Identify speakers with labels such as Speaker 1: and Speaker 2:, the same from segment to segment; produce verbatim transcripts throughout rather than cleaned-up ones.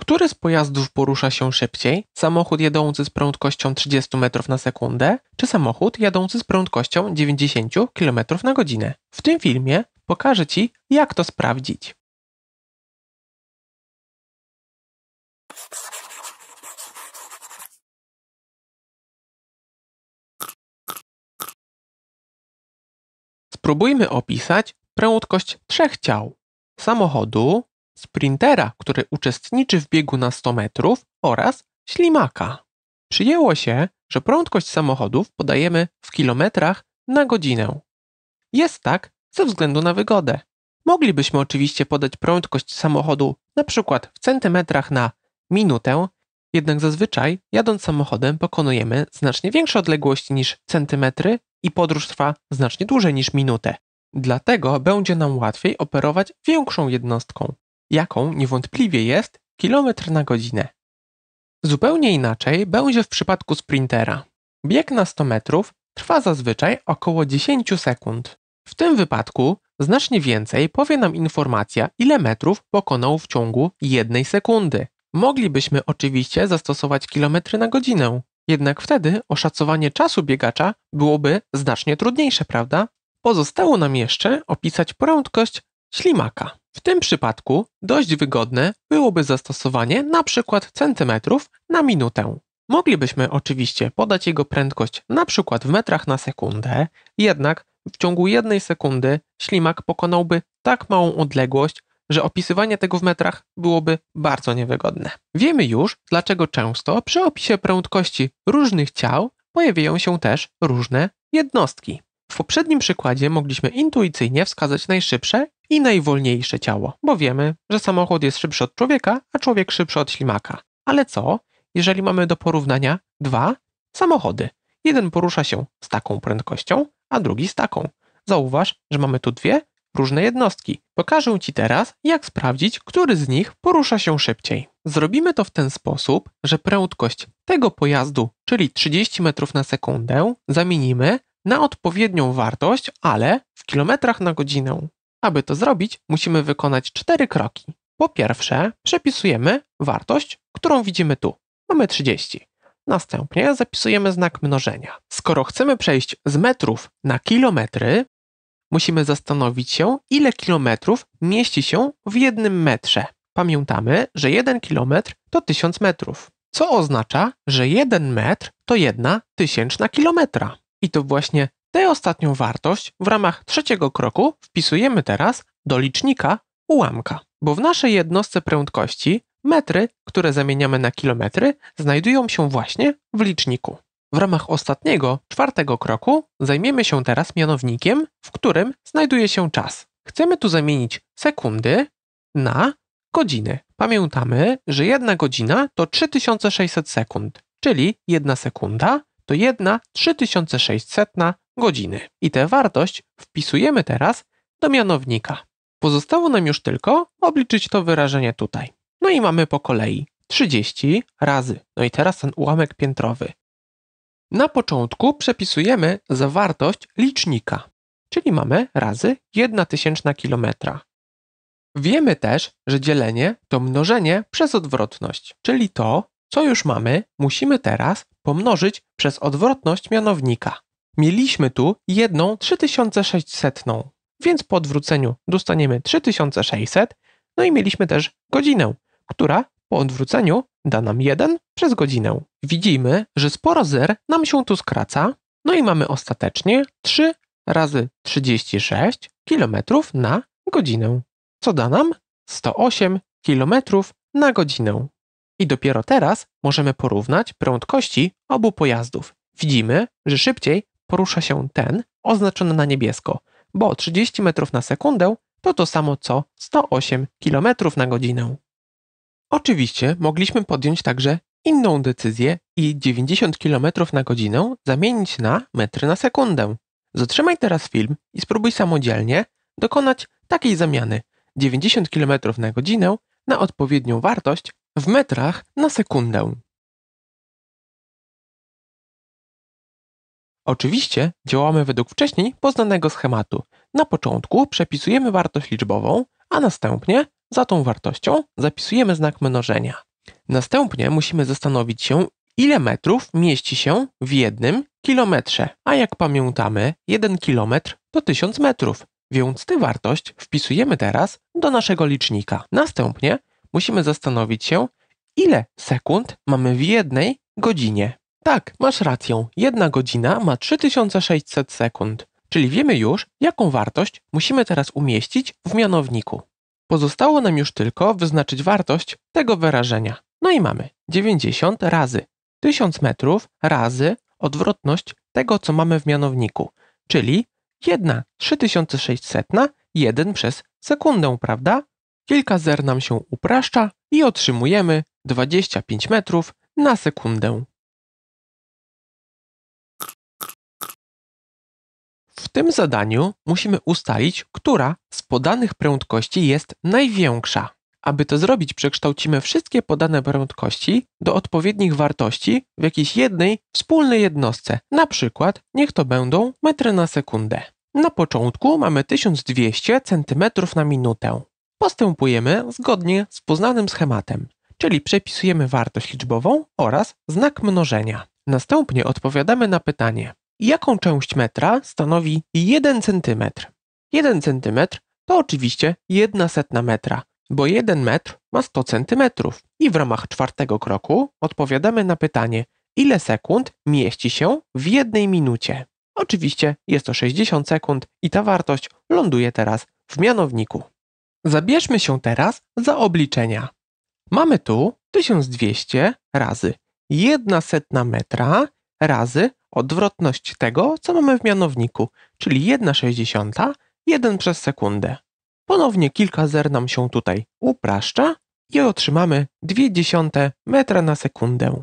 Speaker 1: Który z pojazdów porusza się szybciej? Samochód jadący z prędkością trzydzieści metrów na sekundę, czy samochód jadący z prędkością dziewięćdziesiąt kilometrów na godzinę? W tym filmie pokażę Ci, jak to sprawdzić. Spróbujmy opisać prędkość trzech ciał: samochodu, sprintera, który uczestniczy w biegu na sto metrów oraz ślimaka. Przyjęło się, że prędkość samochodów podajemy w kilometrach na godzinę. Jest tak ze względu na wygodę. Moglibyśmy oczywiście podać prędkość samochodu na przykład w centymetrach na minutę, jednak zazwyczaj jadąc samochodem pokonujemy znacznie większe odległości niż centymetry i podróż trwa znacznie dłużej niż minutę. Dlatego będzie nam łatwiej operować większą jednostką, jaką niewątpliwie jest kilometr na godzinę. Zupełnie inaczej będzie w przypadku sprintera. Bieg na sto metrów trwa zazwyczaj około dziesięć sekund. W tym wypadku znacznie więcej powie nam informacja, ile metrów pokonał w ciągu jednej sekundy. Moglibyśmy oczywiście zastosować kilometry na godzinę, jednak wtedy oszacowanie czasu biegacza byłoby znacznie trudniejsze, prawda? Pozostało nam jeszcze opisać prędkość ślimaka. W tym przypadku dość wygodne byłoby zastosowanie na przykład centymetrów na minutę. Moglibyśmy oczywiście podać jego prędkość na przykład w metrach na sekundę, jednak w ciągu jednej sekundy ślimak pokonałby tak małą odległość, że opisywanie tego w metrach byłoby bardzo niewygodne. Wiemy już, dlaczego często przy opisie prędkości różnych ciał pojawiają się też różne jednostki. W poprzednim przykładzie mogliśmy intuicyjnie wskazać najszybsze i najwolniejsze ciało, bo wiemy, że samochód jest szybszy od człowieka, a człowiek szybszy od ślimaka. Ale co, jeżeli mamy do porównania dwa samochody? Jeden porusza się z taką prędkością, a drugi z taką. Zauważ, że mamy tu dwie różne jednostki. Pokażę Ci teraz, jak sprawdzić, który z nich porusza się szybciej. Zrobimy to w ten sposób, że prędkość tego pojazdu, czyli trzydzieści metrów na sekundę, zamienimy na odpowiednią wartość, ale w kilometrach na godzinę. Aby to zrobić, musimy wykonać cztery kroki. Po pierwsze, przepisujemy wartość, którą widzimy tu. Mamy trzydzieści. Następnie zapisujemy znak mnożenia. Skoro chcemy przejść z metrów na kilometry, musimy zastanowić się, ile kilometrów mieści się w jednym metrze. Pamiętamy, że jeden kilometr to tysiąc metrów, co oznacza, że jeden metr to jedna tysięczna kilometra. I to właśnie tę ostatnią wartość w ramach trzeciego kroku wpisujemy teraz do licznika ułamka, bo w naszej jednostce prędkości metry, które zamieniamy na kilometry, znajdują się właśnie w liczniku. W ramach ostatniego, czwartego kroku zajmiemy się teraz mianownikiem, w którym znajduje się czas. Chcemy tu zamienić sekundy na godziny. Pamiętamy, że jedna godzina to trzy tysiące sześćset sekund, czyli jedna sekunda to jedna trzy tysiące sześćset godziny. I tę wartość wpisujemy teraz do mianownika. Pozostało nam już tylko obliczyć to wyrażenie tutaj. No i mamy po kolei trzydzieści razy, no i teraz ten ułamek piętrowy. Na początku przepisujemy zawartość licznika, czyli mamy razy jedna tysięczna kilometra. Wiemy też, że dzielenie to mnożenie przez odwrotność, czyli to, co już mamy, musimy teraz pomnożyć przez odwrotność mianownika. Mieliśmy tu jedną trzy tysiące sześćset, więc po odwróceniu dostaniemy trzy tysiące sześćset, no i mieliśmy też godzinę, która po odwróceniu da nam jeden przez godzinę. Widzimy, że sporo zer nam się tu skraca, no i mamy ostatecznie trzy razy trzydzieści sześć kilometrów na godzinę, co da nam sto osiem kilometrów na godzinę. I dopiero teraz możemy porównać prędkości obu pojazdów. Widzimy, że szybciej porusza się ten oznaczony na niebiesko, bo trzydzieści metrów na sekundę to to samo co sto osiem kilometrów na godzinę. Oczywiście mogliśmy podjąć także inną decyzję i dziewięćdziesiąt kilometrów na godzinę zamienić na metry na sekundę. Zatrzymaj teraz film i spróbuj samodzielnie dokonać takiej zamiany dziewięćdziesiąt kilometrów na godzinę na odpowiednią wartość w metrach na sekundę. Oczywiście działamy według wcześniej poznanego schematu. Na początku przepisujemy wartość liczbową, a następnie za tą wartością zapisujemy znak mnożenia. Następnie musimy zastanowić się, ile metrów mieści się w jednym kilometrze. A jak pamiętamy, jeden kilometr to tysiąc metrów, więc tę wartość wpisujemy teraz do naszego licznika. Następnie musimy zastanowić się, ile sekund mamy w jednej godzinie. Tak, masz rację, jedna godzina ma trzy tysiące sześćset sekund, czyli wiemy już, jaką wartość musimy teraz umieścić w mianowniku. Pozostało nam już tylko wyznaczyć wartość tego wyrażenia. No i mamy dziewięćdziesiąt razy tysiąc metrów razy odwrotność tego, co mamy w mianowniku, czyli jedna trzy tysiące sześćset, jeden przez sekundę, prawda? Kilka zer nam się upraszcza i otrzymujemy dwadzieścia pięć metrów na sekundę. W tym zadaniu musimy ustalić, która z podanych prędkości jest największa. Aby to zrobić, przekształcimy wszystkie podane prędkości do odpowiednich wartości w jakiejś jednej wspólnej jednostce. Na przykład niech to będą metry na sekundę. Na początku mamy tysiąc dwieście centymetrów na minutę. Postępujemy zgodnie z poznanym schematem, czyli przepisujemy wartość liczbową oraz znak mnożenia. Następnie odpowiadamy na pytanie, jaką część metra stanowi jeden centymetr? jeden centymetr to oczywiście jedna setna metra, bo jeden metr ma sto centymetrów. I w ramach czwartego kroku odpowiadamy na pytanie, ile sekund mieści się w jednej minucie. Oczywiście jest to sześćdziesiąt sekund i ta wartość ląduje teraz w mianowniku. Zabierzmy się teraz za obliczenia. Mamy tu tysiąc dwieście razy jedna setna metra razy odwrotność tego, co mamy w mianowniku, czyli jedna sześćdziesiąta, jeden przez sekundę. Ponownie kilka zer nam się tutaj upraszcza i otrzymamy dwie dziesiąte metra na sekundę.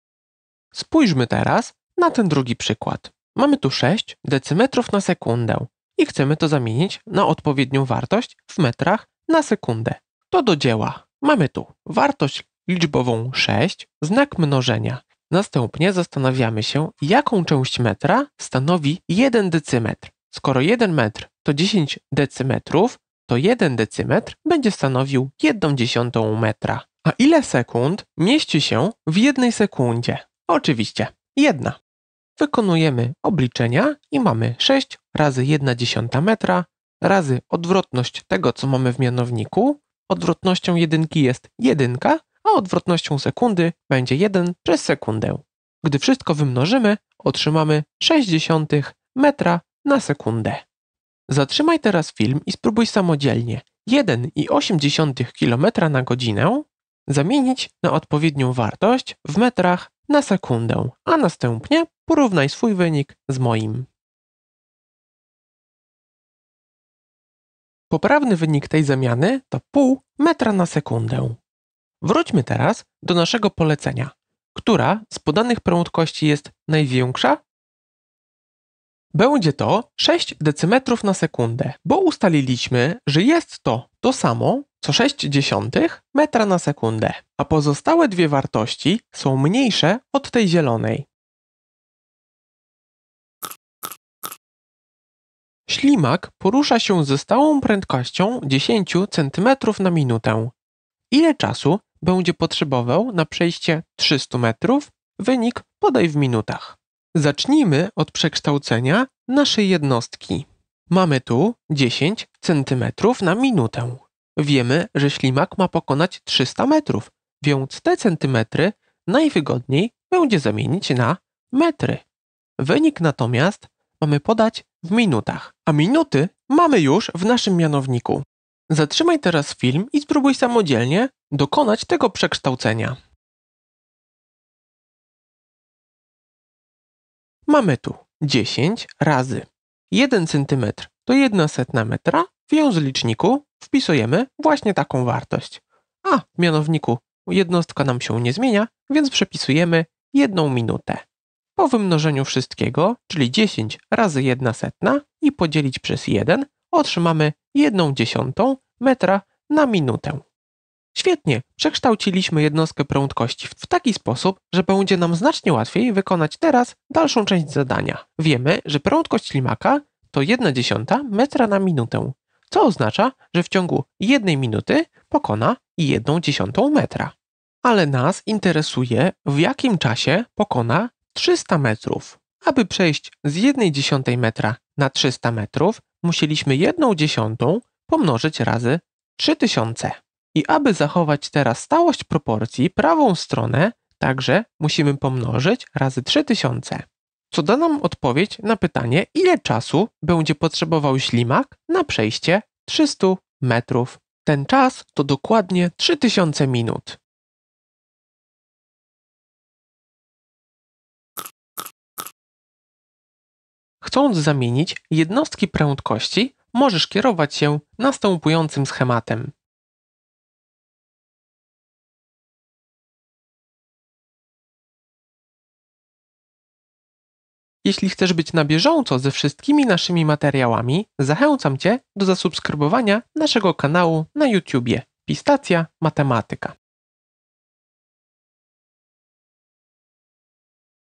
Speaker 1: Spójrzmy teraz na ten drugi przykład. Mamy tu sześć decymetrów na sekundę i chcemy to zamienić na odpowiednią wartość w metrach na sekundę. To do dzieła. Mamy tu wartość liczbową sześć, znak mnożenia. Następnie zastanawiamy się, jaką część metra stanowi jeden decymetr. Skoro jeden metr to dziesięć decymetrów, to jeden decymetr będzie stanowił jedną dziesiątą metra. A ile sekund mieści się w jednej sekundzie? Oczywiście jedna. Wykonujemy obliczenia i mamy sześć razy jedna dziesiąta metra razy odwrotność tego, co mamy w mianowniku. Odwrotnością jedynki jest jedynka, a odwrotnością sekundy będzie jeden przez sekundę. Gdy wszystko wymnożymy, otrzymamy sześć dziesiątych metra na sekundę. Zatrzymaj teraz film i spróbuj samodzielnie jeden przecinek osiem kilometra na godzinę zamienić na odpowiednią wartość w metrach na sekundę, a następnie porównaj swój wynik z moim. Poprawny wynik tej zamiany to pół metra na sekundę. Wróćmy teraz do naszego polecenia. Która z podanych prędkości jest największa? Będzie to sześć decymetrów na sekundę, bo ustaliliśmy, że jest to to samo co sześć dziesiątych metra na sekundę, a pozostałe dwie wartości są mniejsze od tej zielonej. Ślimak porusza się ze stałą prędkością dziesięć centymetrów na minutę. Ile czasu będzie potrzebował na przejście trzystu metrów? Wynik podaj w minutach. Zacznijmy od przekształcenia naszej jednostki. Mamy tu dziesięć centymetrów na minutę. Wiemy, że ślimak ma pokonać trzysta metrów, więc te centymetry najwygodniej będzie zamienić na metry. Wynik natomiast mamy podać w minutach, a minuty mamy już w naszym mianowniku. Zatrzymaj teraz film i spróbuj samodzielnie dokonać tego przekształcenia. Mamy tu dziesięć razy jeden centymetr to jedna setna metra, więc w liczniku wpisujemy właśnie taką wartość. A w mianowniku jednostka nam się nie zmienia, więc przepisujemy jedną minutę. Po wymnożeniu wszystkiego, czyli dziesięć razy jedna setna i podzielić przez jeden, otrzymamy jedną dziesiątą metra na minutę. Świetnie, przekształciliśmy jednostkę prędkości w taki sposób, że będzie nam znacznie łatwiej wykonać teraz dalszą część zadania. Wiemy, że prędkość ślimaka to jedna dziesiąta metra na minutę, co oznacza, że w ciągu jednej minuty pokona jedną dziesiątą metra. Ale nas interesuje, w jakim czasie pokona trzysta metrów. Aby przejść z jednej dziesiątej metra na trzysta metrów, musieliśmy jedną dziesiątą pomnożyć razy trzy tysiące. I aby zachować teraz stałość proporcji, prawą stronę także musimy pomnożyć razy trzy tysiące. Co da nam odpowiedź na pytanie, ile czasu będzie potrzebował ślimak na przejście trzysta metrów. Ten czas to dokładnie trzy tysiące minut. Chcąc zamienić jednostki prędkości, możesz kierować się następującym schematem. Jeśli chcesz być na bieżąco ze wszystkimi naszymi materiałami, zachęcam Cię do zasubskrybowania naszego kanału na YouTubie Pistacja Matematyka.